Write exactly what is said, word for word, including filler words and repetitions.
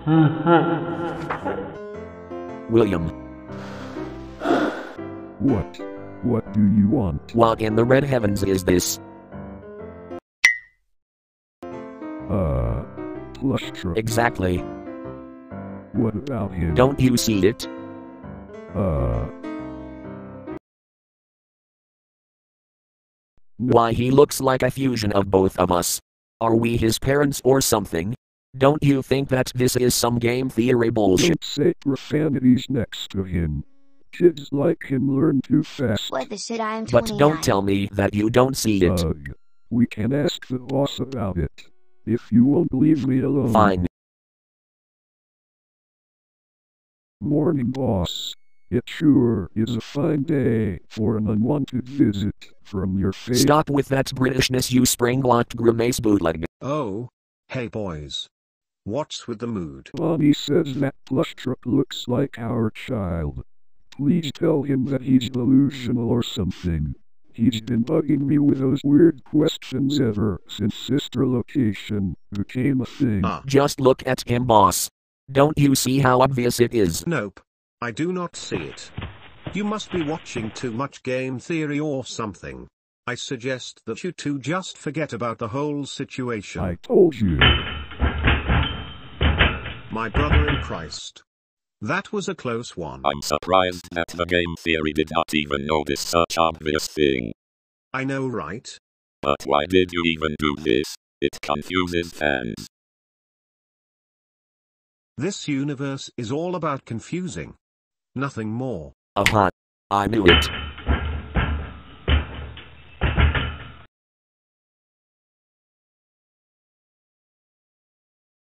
William. What? What do you want? What in the red heavens is this? Uh, Plushtrap. Exactly. What about him? Don't you see it? Uh... No. Why, he looks like a fusion of both of us. Are we his parents or something? Don't you think that this is some game theory bullshit? Don't say profanities next to him. Kids like him learn too fast. What the shit, I am But twenty-nine. don't tell me that you don't see it. Ugh. We can ask the boss about it. If you won't leave me alone. Fine. Morning, boss. It sure is a fine day for an unwanted visit from your face. Stop with that Britishness, you spring-locked grimace bootleg. Oh, hey boys. What's with the mood? Mommy says that Plushtrap looks like our child. Please tell him that he's delusional or something. He's been bugging me with those weird questions ever since Sister Location became a thing. Ah. Just look at him, boss. Don't you see how obvious it is? Nope. I do not see it. You must be watching too much game theory or something. I suggest that you two just forget about the whole situation. I told you. My brother in Christ. That was a close one. I'm surprised that the game theory did not even notice such obvious thing. I know, right? But why did you even do this? It confuses fans. This universe is all about confusing. Nothing more. Uh-huh. I knew it.